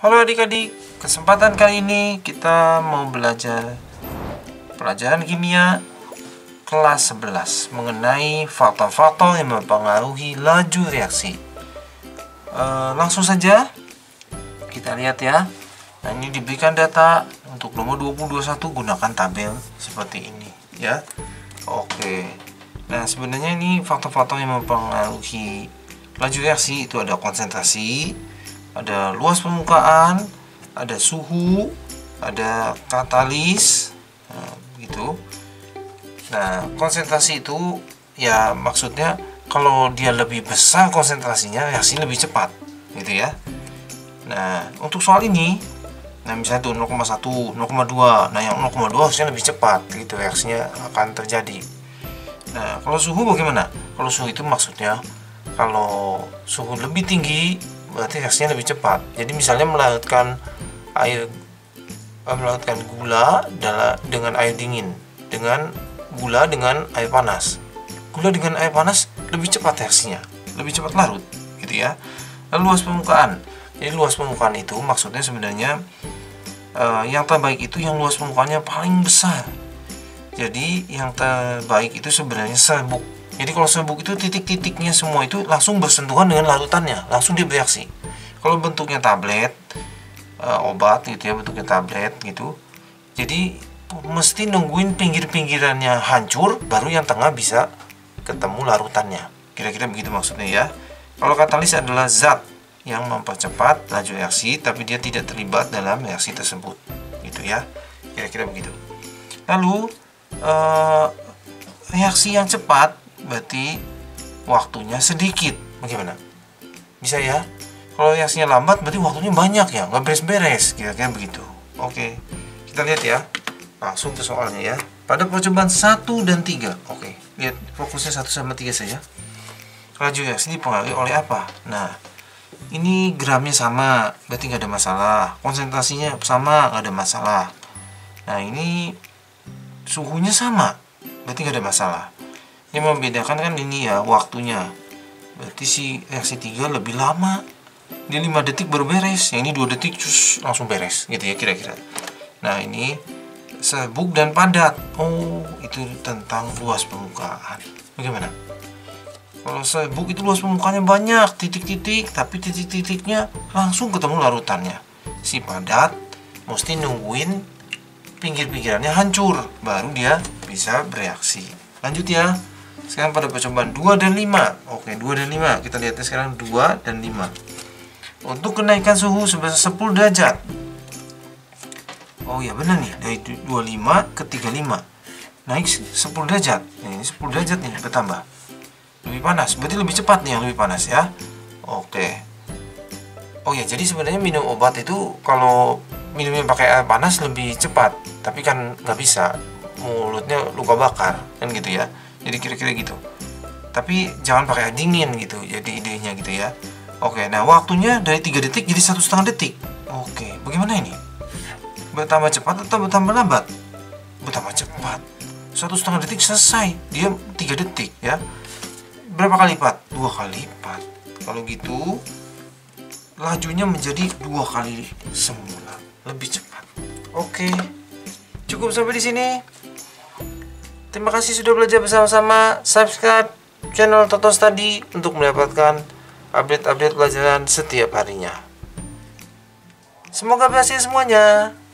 Halo adik-adik, kesempatan kali ini kita mau belajar pelajaran kimia kelas 11 mengenai faktor-faktor yang mempengaruhi laju reaksi. Langsung saja kita lihat ya. Nah, ini diberikan data untuk nomor 2021, gunakan tabel seperti ini ya. Oke. Nah, sebenarnya ini faktor-faktor yang mempengaruhi laju reaksi itu ada konsentrasi, ada luas permukaan, ada suhu, ada katalis, gitu. Nah, konsentrasi itu ya maksudnya kalau dia lebih besar konsentrasinya, reaksi lebih cepat, gitu ya. Nah, untuk soal ini, nah misalnya tuh 0,1, 0,2, nah yang 0,2 harusnya lebih cepat, gitu reaksinya akan terjadi. Nah, kalau suhu bagaimana? Kalau suhu itu maksudnya kalau suhu lebih tinggi berarti reaksinya lebih cepat. Jadi misalnya melarutkan gula dengan air dingin, dengan gula dengan air panas. Gula dengan air panas lebih cepat reaksinya, lebih cepat larut, gitu ya. Lalu luas permukaan. Jadi luas permukaan itu maksudnya sebenarnya yang terbaik itu yang luas permukaannya paling besar. Jadi yang terbaik itu sebenarnya serbuk. Jadi kalau serbuk itu titik-titiknya semua itu langsung bersentuhan dengan larutannya, langsung dia bereaksi. Kalau bentuknya tablet, obat gitu ya, bentuknya tablet gitu. Jadi mesti nungguin pinggir-pinggirannya hancur, baru yang tengah bisa ketemu larutannya. Kira-kira begitu maksudnya ya. Kalau katalis adalah zat yang mempercepat laju reaksi, tapi dia tidak terlibat dalam reaksi tersebut. Gitu ya. Kira-kira begitu. Lalu reaksi yang cepat berarti waktunya sedikit. Bagaimana? Bisa ya? Kalau reaksinya lambat berarti waktunya banyak ya, nggak beres-beres. Kira-kira begitu. Oke, kita lihat ya. Langsung ke soalnya ya. Pada percobaan 1 dan 3. Oke, lihat fokusnya 1 sama 3 saja. Laju reaksi dipengaruhi oleh apa? Nah, ini gramnya sama, berarti nggak ada masalah. Konsentrasinya sama, nggak ada masalah. Nah, ini suhunya sama, berarti nggak ada masalah. Yang membedakan kan ini ya, waktunya. Berarti si reaksi 3 lebih lama. Dia 5 detik baru beres. Yang ini 2 detik langsung beres, gitu ya kira-kira. Nah, ini serbuk dan padat. Oh, itu tentang luas permukaan. Bagaimana? Kalau serbuk itu luas permukaannya banyak, titik-titik, tapi titik-titiknya langsung ketemu larutannya. Si padat mesti nungguin pinggir-pinggirannya hancur, baru dia bisa bereaksi. Lanjut ya. Sekarang pada percobaan 2 dan 5. Oke, 2 dan 5. Kita lihatnya sekarang 2 dan 5. Untuk kenaikan suhu sebesar 10 derajat. Oh ya benar nih, dari 25 ke 35. Naik 10 derajat. Ini 10 derajat nih bertambah. Lebih panas, berarti lebih cepat nih yang lebih panas ya. Oke. Oh ya, jadi sebenarnya minum obat itu kalau minumnya pakai air panas lebih cepat, tapi kan nggak bisa, mulutnya luka bakar kan gitu ya. Jadi kira-kira gitu. Tapi jangan pakai air dingin gitu, jadi idenya gitu ya. Oke, nah waktunya dari 3 detik jadi 1,5 detik. Oke, bagaimana ini? Bertambah cepat atau bertambah lambat? Bertambah cepat. 1,5 detik selesai, dia 3 detik ya. Berapa kali lipat? 2 kali lipat. Kalau gitu lajunya menjadi 2 kali semula, lebih cepat. Oke, cukup sampai di sini. Terima kasih sudah belajar bersama-sama. Subscribe channel Toto Study untuk mendapatkan update-update pelajaran setiap harinya. Semoga berhasil semuanya.